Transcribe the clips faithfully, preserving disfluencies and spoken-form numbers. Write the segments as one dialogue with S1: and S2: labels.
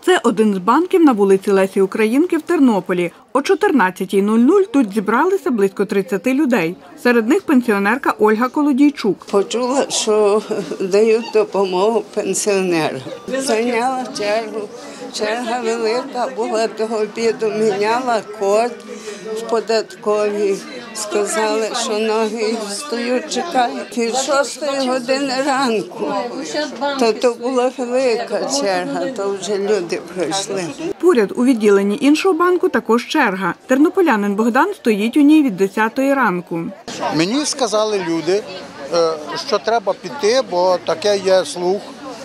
S1: Це один з банків на вулиці Лесі Українки в Тернополі. О чотирнадцятій нуль нуль тут зібралися близько тридцяти людей. Серед них пенсіонерка Ольга Колодійчук.
S2: Почула, що дають допомогу пенсіонерам. Зайняла чергу. Черга велика була, того обіду міняла код в податковій. Сказали, що ноги стоять, чекають. Пів шостої години ранку. То, то була велика черга, то вже люди пройшли.
S1: Поряд у відділенні іншого банку також черга. Тернополянин Богдан стоїть у ній від десятої ранку.
S3: Мені сказали люди, що треба піти, бо таке є слух,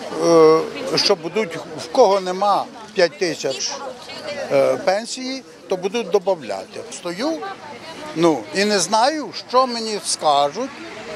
S3: що будуть, в кого нема п'ять тисяч пенсії, то будуть додавати. Стою, ну, і не знаю, що мені скажуть,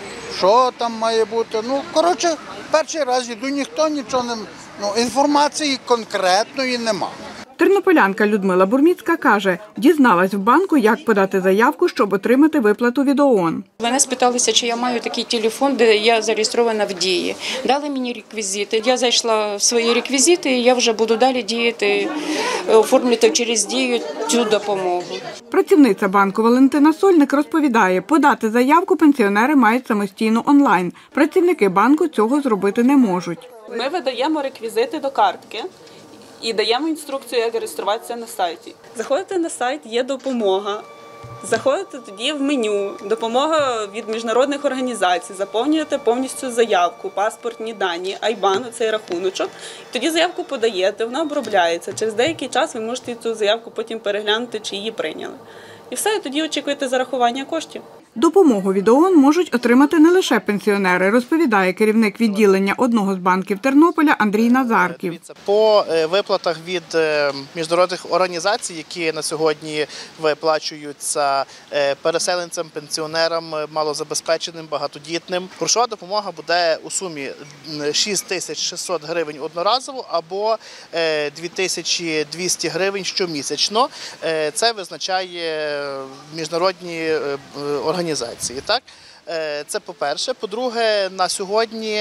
S3: що там має бути. Ну, коротше, перший раз йду, ніхто нічого не, ну, інформації конкретної нема.
S1: Тернополянка Людмила Бурміцька каже, дізналась в банку, як подати заявку, щоб отримати виплату від ООН.
S4: Мене спиталися, чи я маю такий телефон, де я зареєстрована в Дії. Дали мені реквізити. Я зайшла в свої реквізити, і я вже буду далі діяти, оформлювати через Дію цю допомогу.
S1: Працівниця банку Валентина Сольник розповідає, подати заявку пенсіонери мають самостійно онлайн. Працівники банку цього зробити не можуть.
S5: Ми видаємо реквізити до картки і даємо інструкцію, як реєструватися на сайті. Заходите на сайт, є допомога. Заходите тоді в меню, допомога від міжнародних організацій, заповнюєте повністю заявку, паспортні дані, айбан, цей рахуночок. Тоді заявку подаєте, вона обробляється. Через деякий час ви можете цю заявку потім переглянути, чи її прийняли. І все, і тоді очікуєте зарахування коштів.
S1: Допомогу від ООН можуть отримати не лише пенсіонери, розповідає керівник відділення одного з банків Тернополя Андрій Назарків.
S6: По виплатах від міжнародних організацій, які на сьогодні виплачуються переселенцям, пенсіонерам, малозабезпеченим, багатодітним, грошова допомога буде у сумі шість тисяч шістсот гривень одноразово або дві тисячі двісті гривень щомісячно. Це визначає міжнародні організації. Так? Це по-перше. По-друге, на сьогодні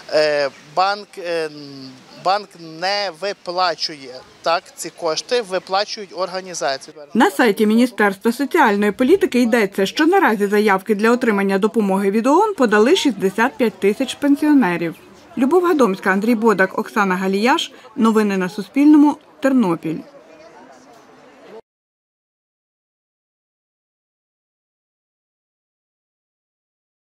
S6: банк, банк не виплачує так, ці кошти, виплачують організації.
S1: На сайті Міністерства соціальної політики йдеться, що наразі заявки для отримання допомоги від ООН подали шістдесят п'ять тисяч пенсіонерів. Любов Гадомська, Андрій Бодак, Оксана Галіяш. Новини на Суспільному. Тернопіль.